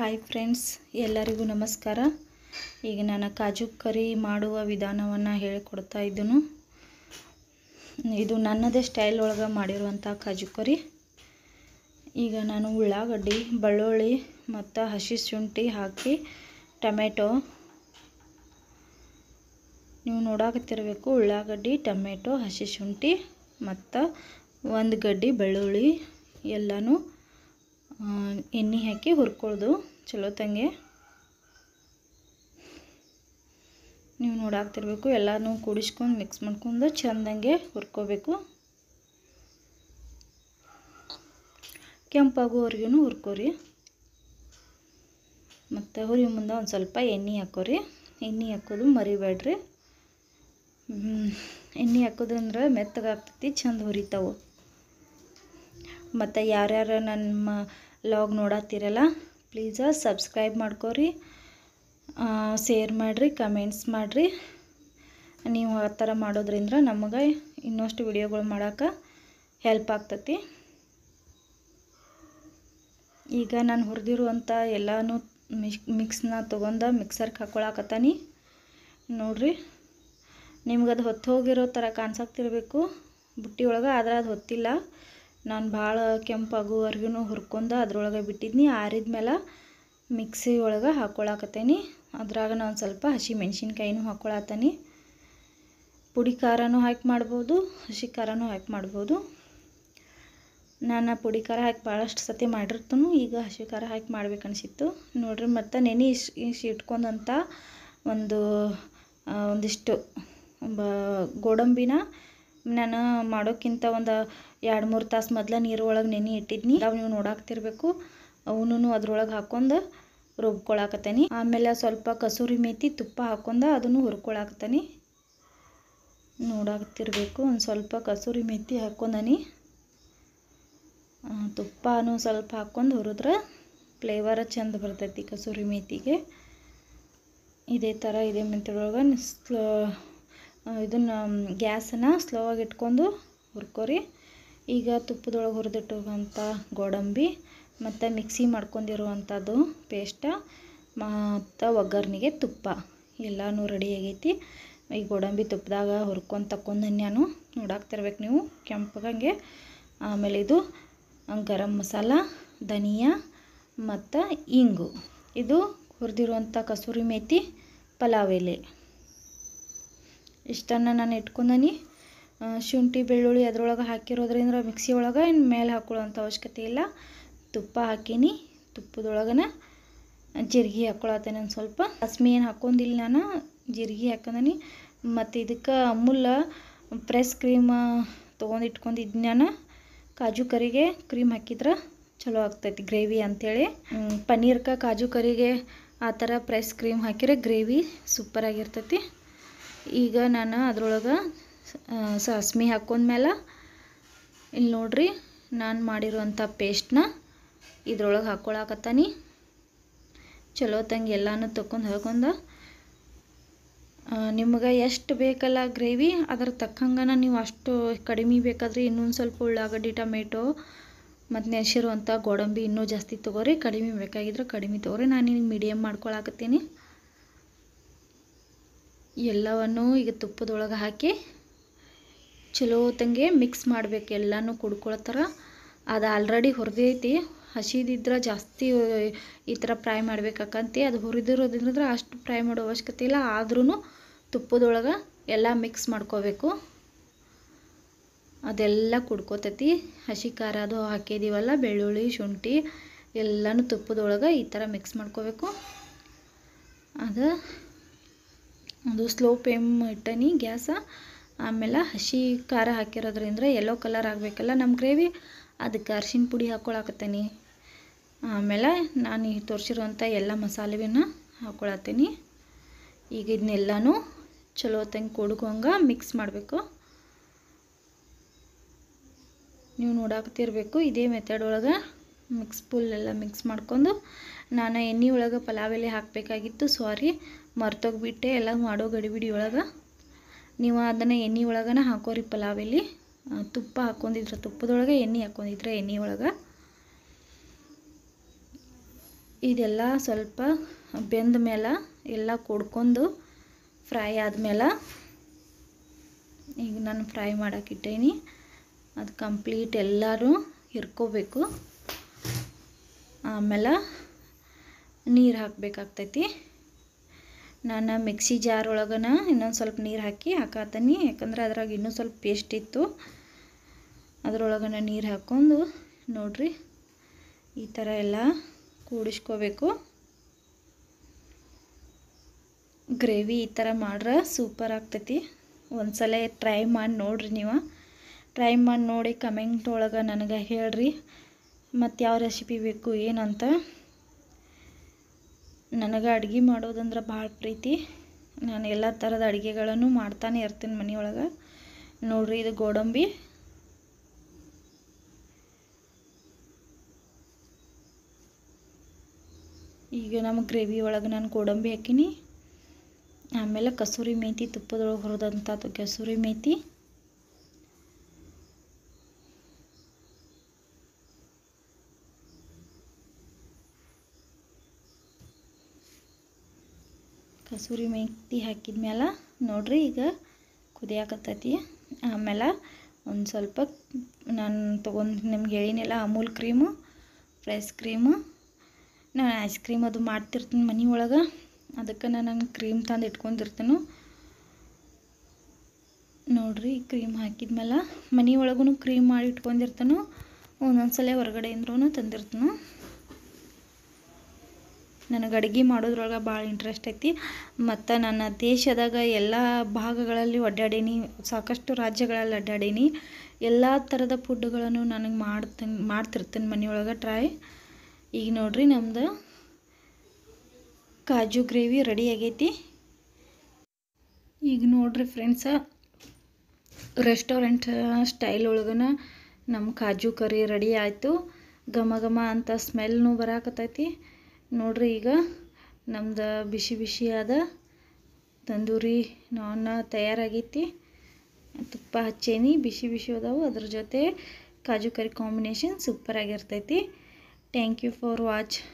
Hi friends, ಎಲ್ಲರಿಗೂ ನಮಸ್ಕಾರ. ಈಗ ನಾನು ಕಾಜು ಕರಿ ಮಾಡುವ ವಿಧಾನವನ್ನು ಹೇಳಿಕೊಡ್ತಾ ಇದ್ದನು. ಇದು ನನ್ನದೇ ಸ್ಟೈಲ್ ಒಳಗೆ ಮಾಡಿರುವಂಥ ಕಾಜು ಕರಿ. ಈಗ ನಾನು ಉಳ್ಳಾಗಡ್ಡಿ, ಬೆಳ್ಳುಳ್ಳಿ ಮತ್ತು ಹಸಿ ಶುಂಠಿ ಹಾಕಿ ಟೊಮೆಟೊ, ನೀವು ನೋಡಾಕತ್ತಿರಬೇಕು, ಉಳ್ಳಾಗಡ್ಡಿ, ಟೊಮೆಟೊ, ಹಸಿ ಶುಂಠಿ ಮತ್ತು ಒಂದು ಗಡ್ಡಿ ಬೆಳ್ಳುಳ್ಳಿ ಎಲ್ಲನೂ ಎಣ್ಣೆ ಹಾಕಿ ಹುರ್ಕೊಳ್ಳೋದು ಚಲೋ ತಂಗೆ. ನೀವು ನೋಡಾಕ್ತಿರ್ಬೇಕು, ಎಲ್ಲನೂ ಕೂಡಿಸ್ಕೊಂಡು ಮಿಕ್ಸ್ ಮಾಡ್ಕೊಂಡು ಚೆಂದಂಗೆ ಹುರ್ಕೋಬೇಕು. ಕೆಂಪಾಗೋವರೆಗೂ ಹುರ್ಕೋರಿ. ಮತ್ತು ಹುರಿ ಮುಂದೆ ಒಂದು ಸ್ವಲ್ಪ ಎಣ್ಣೆ ಹಾಕೋರಿ. ಎಣ್ಣೆ ಹಾಕೋದು ಮರಿಬೇಡ್ರಿ. ಎಣ್ಣೆ ಹಾಕೋದ್ರಂದ್ರೆ ಮೆತ್ತಗಾಗ್ತೈತಿ, ಚೆಂದ ಹುರಿತಾವೆ. ಮತ್ತು ಯಾರ್ಯಾರು ನಮ್ಮ ಲಾಗ್ ನೋಡತ್ತೀರಲ್ಲ, ಪ್ಲೀಸ್ ಸಬ್ಸ್ಕ್ರೈಬ್ ಮಾಡ್ಕೋರಿ, ಶೇರ್ ಮಾಡಿರಿ, ಕಮೆಂಟ್ಸ್ ಮಾಡಿರಿ. ನೀವು ಆ ಥರ ಮಾಡೋದ್ರಿಂದ ನಮಗೆ ಇನ್ನಷ್ಟು ವಿಡಿಯೋಗಳು ಮಾಡೋಕೆ ಹೆಲ್ಪ್ ಆಗ್ತೈತಿ. ಈಗ ನಾನು ಹುರಿದಿರುವಂಥ ಎಲ್ಲನೂ ಮಿಕ್ಸ್ನ ತೊಗೊಂಡು ಮಿಕ್ಸರ್ಗೆ ಹಾಕ್ಕೊಳಕತ್ತಾನಿ. ನೋಡಿರಿ, ನಿಮ್ಗೆ ಅದು ಹೊತ್ತು ಹೋಗಿರೋ ಥರ ಕಾಣಿಸಾಕ್ತಿರ್ಬೇಕು ಬುಟ್ಟಿ ಒಳಗೆ, ಆದರೆ ಅದು ಹೊತ್ತಿಲ್ಲ. ನಾನು ಭಾಳ ಕೆಂಪಾಗುವವರೆಗೂ ಹುರ್ಕೊಂಡು ಅದ್ರೊಳಗೆ ಬಿಟ್ಟಿದ್ನಿ. ಆರಿದ ಮೇಲೆ ಮಿಕ್ಸಿ ಒಳಗೆ ಹಾಕ್ಕೊಳಕತ್ತೇನಿ. ಅದ್ರಾಗ ನಾನು ಸ್ವಲ್ಪ ಹಸಿ ಮೆಣಸಿನ್ಕಾಯಿನೂ ಹಾಕ್ಕೊಳತ್ತೀನಿ. ಪುಡಿ ಖಾರನೂ ಹಾಕಿ ಮಾಡ್ಬೋದು, ಹಸಿ ಖಾರನೂ ಹಾಕಿ ಮಾಡ್ಬೋದು. ನಾನು ಪುಡಿ ಖಾರ ಹಾಕಿ ಭಾಳಷ್ಟು ಸತಿ ಮಾಡಿರ್ತಾನು. ಈಗ ಹಸಿ ಖಾರ ಹಾಕಿ ಮಾಡ್ಬೇಕನ್ಸಿತ್ತು. ನೋಡಿರಿ, ಮತ್ತು ನೆನೆ ಇಟ್ಕೊಂಡಂಥ ಒಂದಿಷ್ಟು ಗೋಡಂಬಿನ ನಾನು ಮಾಡೋಕ್ಕಿಂತ ಒಂದು 2-3 ತಾಸು ಮೊದಲ ನೀರು ಒಳಗೆ ನೆನೆ ಇಟ್ಟಿದ್ನಿ. ಅವು ನೀವು ನೋಡಾಕ್ತಿರ್ಬೇಕು. ಅವನು ಅದ್ರೊಳಗೆ ಹಾಕ್ಕೊಂಡು ರುಬ್ಕೊಳಕತ್ತೇನಿ. ಆಮೇಲೆ ಸ್ವಲ್ಪ ಕಸೂರಿ ಮೇಥಿ ತುಪ್ಪ ಹಾಕ್ಕೊಂಡು ಅದನ್ನು ಹುರ್ಕೊಳಕತ್ತೇನಿ. ನೋಡಾಕ್ತಿರ್ಬೇಕು, ಒಂದು ಸ್ವಲ್ಪ ಕಸೂರಿ ಮೇಥಿ ಹಾಕ್ಕೊಂಡನಿ. ತುಪ್ಪನೂ ಸ್ವಲ್ಪ ಹಾಕ್ಕೊಂಡು ಹುರಿದ್ರೆ ಫ್ಲೇವರ ಚೆಂದ ಬರ್ತೈತಿ ಕಸೂರಿ ಮೇಥಿಗೆ. ಇದೇ ಥರ ಇದೇ ಮೆಥಡೊಳಗೆ ಇದನ್ನು ಗ್ಯಾಸನ್ನು ಸ್ಲೋ ಆಗಿ ಇಟ್ಕೊಂಡು ಹುರ್ಕೋರಿ. ಈಗ ತುಪ್ಪದೊಳಗೆ ಹುರಿದಿಟ್ಟುವಂಥ ಗೋಡಂಬಿ ಮತ್ತು ಮಿಕ್ಸಿ ಮಾಡ್ಕೊಂಡಿರುವಂಥದ್ದು ಪೇಸ್ಟ ಮತ್ತು ಒಗ್ಗರಣೆಗೆ ತುಪ್ಪ ಎಲ್ಲನೂ ರೆಡಿ ಆಗೈತಿ. ಈ ಗೋಡಂಬಿ ತುಪ್ಪದಾಗ ಹುರ್ಕೊಂಡು ತಕ್ಕೊಂಡು ನಾನು ನೋಡಾಕ್ತಿರ್ಬೇಕು ನೀವು ಕೆಂಪಗಂಗೆ. ಆಮೇಲೆ ಇದು ಗರಂ ಮಸಾಲ, ಧನಿಯಾ ಮತ್ತು ಇಂಗು, ಇದು ಹುರಿದಿರುವಂಥ ಕಸೂರಿ ಮೇಥಿ, ಪಲಾವ್ ಎಲೆ, ಇಷ್ಟನ್ನು ನಾನು ಇಟ್ಕೊಂಡನಿ. ಶುಂಠಿ ಬೆಳ್ಳುಳ್ಳಿ ಅದರೊಳಗೆ ಹಾಕಿರೋದ್ರಿಂದ ಮಿಕ್ಸಿ ಒಳಗೆ ಇನ್ನು ಮೇಲೆ ಹಾಕ್ಕೊಳ್ಳೋಂಥ ಅವಶ್ಯಕತೆ ಇಲ್ಲ. ತುಪ್ಪ ಹಾಕೀನಿ. ತುಪ್ಪದೊಳಗನ ಜೀರಿಗೆ ಹಾಕ್ಕೊಳತ್ತೇನೆ. ಒಂದು ಸ್ವಲ್ಪ ಸಾಸ್ಮಿ ಏನು ಹಾಕ್ಕೊಂಡಿಲ್ಲ, ನಾನು ಜೀರಿಗೆ ಹಾಕೊಂಡನಿ. ಮತ್ತು ಇದಕ್ಕೆ ಅಮೂಲ್ ಫ್ರೆಶ್ ಕ್ರೀಮ್ ತೊಗೊಂಡು ಇಟ್ಕೊಂಡಿದ್ದು ನಾನು. ಕಾಜು ಕರಿಗೆ ಕ್ರೀಮ್ ಹಾಕಿದ್ರೆ ಚಲೋ ಆಗ್ತೈತಿ ಗ್ರೇವಿ ಅಂಥೇಳಿ. ಪನ್ನೀರ್ಗೆ ಕಾಜು ಕರಿಗೆ ಆ ಥರ ಫ್ರೆಶ್ ಕ್ರೀಮ್ ಹಾಕಿದ್ರೆ ಗ್ರೇವಿ ಸೂಪರಾಗಿರ್ತೈತಿ. ಈಗ ನಾನು ಅದ್ರೊಳಗೆ ಸಾಸ್ಮಿ ಹಾಕ್ಕೊಂಡ್ಮೇಲೆ ಇಲ್ಲಿ ನೋಡ್ರಿ, ನಾನು ಮಾಡಿರುವಂಥ ಪೇಸ್ಟ್ನ ಇದ್ರೊಳಗೆ ಹಾಕ್ಕೊಳಕತ್ತಾನಿ. ಚಲೋ ತಂಗಿ ಎಲ್ಲನೂ ತೊಗೊಂಡು ಹಾಕೊಂಡು, ನಿಮ್ಗೆ ಎಷ್ಟು ಬೇಕಲ್ಲ ಗ್ರೇವಿ ಅದ್ರ ತಕ್ಕಂಗೆ ನೀವು ಅಷ್ಟು ಕಡಿಮೆ ಬೇಕಾದ್ರೆ ಇನ್ನೊಂದು ಸ್ವಲ್ಪ ಉಳ್ಳಾಗಡ್ಡಿ, ಟೊಮೆಟೊ ಮತ್ತು ನೆನೆಸಿರುವಂಥ ಗೋಡಂಬಿ ಇನ್ನೂ ಜಾಸ್ತಿ ತೊಗೋರಿ. ಕಡಿಮೆ ಬೇಕಾಗಿದ್ರೆ ಕಡಿಮೆ ತೊಗೋರಿ. ನಾನು ಈಗ ಮೀಡಿಯಮ್ ಮಾಡ್ಕೊಳಕತ್ತೀನಿ. ಎಲ್ಲವನ್ನು ಈಗ ತುಪ್ಪದೊಳಗೆ ಹಾಕಿ ಚಲೋ ತಂಗೆ ಮಿಕ್ಸ್ ಮಾಡಬೇಕು. ಎಲ್ಲನೂ ಕುಡ್ಕೊಳ್ತಾರ. ಅದು ಆಲ್ರೆಡಿ ಹುರಿದೈತಿ. ಹಸಿದಿದ್ರೆ ಜಾಸ್ತಿ ಈ ಥರ ಫ್ರೈ ಮಾಡ್ಬೇಕಾಕಂತೆ. ಅದು ಹುರಿದಿರೋದ್ರಿಂದ ಅಷ್ಟು ಫ್ರೈ ಮಾಡೋ ಅವಶ್ಯಕತೆ ಇಲ್ಲ. ಆದ್ರೂ ತುಪ್ಪದೊಳಗೆ ಎಲ್ಲ ಮಿಕ್ಸ್ ಮಾಡ್ಕೋಬೇಕು. ಅದೆಲ್ಲ ಕುಡ್ಕೋತೈತಿ. ಹಸಿ ಖಾರ ಅದು ಹಾಕಿದ್ದೀವಲ್ಲ, ಬೆಳ್ಳುಳ್ಳಿ, ಶುಂಠಿ ಎಲ್ಲನೂ ತುಪ್ಪದೊಳಗೆ ಈ ಥರ ಮಿಕ್ಸ್ ಮಾಡ್ಕೋಬೇಕು. ಅದು ಸ್ಲೋ ಫ್ಲೇಮ್ ಇಟ್ಟನಿ ಗ್ಯಾಸ. ಆಮೇಲೆ ಹಸಿ ಖಾರ ಹಾಕಿರೋದ್ರಿಂದ ಯೆಲ್ಲೋ ಕಲರ್ ಆಗಬೇಕಲ್ಲ ನಮ್ಮ ಗ್ರೇವಿ, ಅದಕ್ಕೆ ಅರಿಶಿನ ಪುಡಿ ಹಾಕ್ಕೊಳಕತ್ತೀನಿ. ಆಮೇಲೆ ನಾನು ಈ ತೋರಿಸಿರುವಂಥ ಎಲ್ಲ ಮಸಾಲೆನ ಹಾಕ್ಕೊಳತ್ತೀನಿ. ಈಗ ಇದನ್ನೆಲ್ಲನೂ ಚಲೋ ತಂಗೆ ಕುಡ್ಕೊಂಗೆ ಮಿಕ್ಸ್ ಮಾಡಬೇಕು. ನೀವು ನೋಡಾಕ್ತಿರ್ಬೇಕು, ಇದೇ ಮೆಥಡ್ ಒಳಗೆ ಫುಲ್ಲೆಲ್ಲ ಮಿಕ್ಸ್ ಮಾಡ್ಕೊಂಡು. ನಾನು ಎಣ್ಣೆ ಒಳಗೆ ಪಲಾವ್ ಎಲೆ ಹಾಕಬೇಕಾಗಿತ್ತು, ಸಾರಿ ಮರ್ತೋಗ್ಬಿಟ್ಟೆ. ಎಲ್ಲ ಮಾಡೋ ಗಡಿಬಿಡಿ ಒಳಗೆ ನೀವು ಅದನ್ನು ಎಣ್ಣೆ ಒಳಗನ ಹಾಕೋರಿ. ಪಲಾವ್ ಎಲೆ ತುಪ್ಪ ಹಾಕ್ಕೊಂಡಿದ್ರೆ ತುಪ್ಪದೊಳಗೆ, ಎಣ್ಣೆ ಹಾಕ್ಕೊಂಡಿದ್ರೆ ಎಣ್ಣೆ ಒಳಗೆ. ಇದೆಲ್ಲ ಸ್ವಲ್ಪ ಬೆಂದ ಮೇಲೆ ಎಲ್ಲ ಕುಡ್ಕೊಂಡು ಫ್ರೈ ಆದಮೇಲೆ ಈಗ ನಾನು ಫ್ರೈ ಮಾಡೋಕ್ಕಿಟ್ಟೇನಿ. ಅದು ಕಂಪ್ಲೀಟ್ ಎಲ್ಲರೂ ಹಿರ್ಕೋಬೇಕು. ಆಮೇಲೆ ನೀರು ಹಾಕಬೇಕಾಗ್ತೈತಿ. ನಾನು ಮಿಕ್ಸಿ ಜಾರ್ ಒಳಗನ ಇನ್ನೊಂದು ಸ್ವಲ್ಪ ನೀರು ಹಾಕತ್ತೀನಿ, ಯಾಕಂದ್ರೆ ಅದ್ರಾಗ ಇನ್ನೂ ಸ್ವಲ್ಪ ಪೇಸ್ಟ್ ಇತ್ತು. ಅದರೊಳಗನ ನೀರು ಹಾಕ್ಕೊಂಡು ನೋಡ್ರಿ ಈ ಥರ ಎಲ್ಲ ಕೂಡಿಸ್ಕೋಬೇಕು. ಗ್ರೇವಿ ಈ ಥರ ಮಾಡ್ರೆ ಸೂಪರ್ ಆಗ್ತೈತಿ. ಒಂದ್ಸಲ ಟ್ರೈ ಮಾಡಿ ನೋಡ್ರಿ. ನೀವು ಟ್ರೈ ಮಾಡಿ ನೋಡಿ ಕಮೆಂಟ್ ಒಳಗೆ ನನಗೆ ಹೇಳ್ರಿ ಮತ್ತು ಯಾವ ರೆಸಿಪಿ ಬೇಕು ಏನಂತ. ನನಗೆ ಅಡುಗೆ ಮಾಡೋದಂದ್ರೆ ಭಾಳ ಪ್ರೀತಿ. ನಾನು ಎಲ್ಲ ಥರದ ಅಡುಗೆಗಳನ್ನು ಮಾಡ್ತಾನೆ ಇರ್ತೀನಿ ಮನೆಯೊಳಗೆ. ನೋಡ್ರಿ ಇದು ಗೋಡಂಬಿ. ಈಗ ನಮ್ಮ ಗ್ರೇವಿ ಒಳಗೆ ನಾನು ಗೋಡಂಬಿ ಹಾಕೀನಿ. ಆಮೇಲೆ ಕಸೂರಿ ಮೇಥಿ, ತುಪ್ಪದೊಳಗೆ ಹುರಿದಂಥ ಕಸೂರಿ ಮೇಥಿ, ಕಸೂರಿ ಮೇಥಿ ಹಾಕಿದ್ಮೇಲೆ ನೋಡ್ರಿ ಈಗ ಕುದಿಯಾಕತ್ತೈತಿ. ಆಮೇಲೆ ಒಂದು ಸ್ವಲ್ಪ ನಾನು ತೊಗೊಂಡು ನಿಮ್ಗೆ ಹೇಳಿನೆಲ್ಲ ಅಮೂಲ್ ಕ್ರೀಮು, ಫ್ರೆಶ್ ಕ್ರೀಮು. ನಾನು ಐಸ್ ಕ್ರೀಮ್ ಅದು ಮಾಡ್ತಿರ್ತೀನಿ ಮನೆ ಒಳಗೆ, ಅದಕ್ಕೆ ನಾನು ಕ್ರೀಮ್ ತಂದು ಇಟ್ಕೊಂಡಿರ್ತೀನಿ. ನೋಡ್ರಿ ಕ್ರೀಮ್ ಹಾಕಿದ್ಮೇಲೆ ಮನೆ ಒಳಗೂ ಕ್ರೀಮ್ ಮಾಡಿ ಇಟ್ಕೊಂಡಿರ್ತಾನು, ಒಂದೊಂದು ಸಲ ಹೊರಗಡೆಯಿಂದ್ರೂ ತಂದಿರ್ತಾನು. ನನಗೆ ಅಡುಗೆ ಮಾಡೋದ್ರೊಳಗೆ ಭಾಳ ಇಂಟ್ರೆಸ್ಟ್ ಐತಿ. ಮತ್ತು ನನ್ನ ದೇಶದಾಗ ಎಲ್ಲ ಭಾಗಗಳಲ್ಲಿ ಅಡ್ಡಾಡೀನಿ, ಸಾಕಷ್ಟು ರಾಜ್ಯಗಳಲ್ಲಿ ಅಡ್ಡಾಡೀನಿ. ಎಲ್ಲ ಥರದ ಫುಡ್ಡುಗಳನ್ನು ನನಗೆ ಮಾಡ್ತಿರ್ತೀನಿ ಮನೆಯೊಳಗೆ ಟ್ರೈ. ಈಗ ನೋಡ್ರಿ ನಮ್ಮದು ಕಾಜು ಗ್ರೇವಿ ರೆಡಿ ಆಗೈತಿ. ಈಗ ನೋಡ್ರಿ ಫ್ರೆಂಡ್ಸ, ರೆಸ್ಟೋರೆಂಟ್ ಸ್ಟೈಲ್ ಒಳಗನ ನಮ್ಮ ಕಾಜು ಕರಿ ರೆಡಿ ಆಯಿತು. ಘಮ ಘಮ ಅಂತ ಸ್ಮೆಲ್ನೂ ಬರಾಕತ್ತೈತಿ. ನೋಡ್ರಿ ಈಗ ನಮ್ದು ಬಿಸಿ ಬಿಸಿಯಾದ ತಂದೂರಿ ನಾನ್ ತಯಾರಾಗೈತಿ. ತುಪ್ಪ ಹಚ್ಚೇನಿ, ಬಿಸಿ ಬಿಸಿ ಅದಾವು. ಅದ್ರ ಜೊತೆ ಕಾಜು ಕರಿ ಕಾಂಬಿನೇಷನ್ ಸೂಪರ್ ಆಗಿರ್ತೈತಿ. Thank you for watch.